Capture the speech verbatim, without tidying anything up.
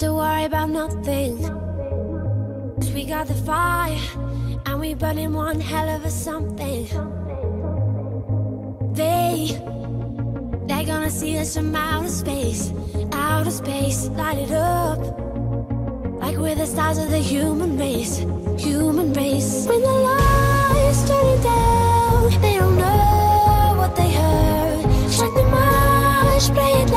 to worry about nothing. 'Cause we got the fire, and we burning one hell of a something. They, they're gonna see us from outer space, outer space, light it up. Like we're the stars of the human race, human race. When the lights turn down, they don't know what they heard. Strike the march, play it